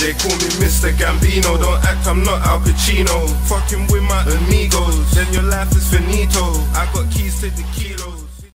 They call me Mr. Gambino, don't act, I'm not Al Pacino. Fucking with my amigos, then your life is finito. I got keys to the kilos.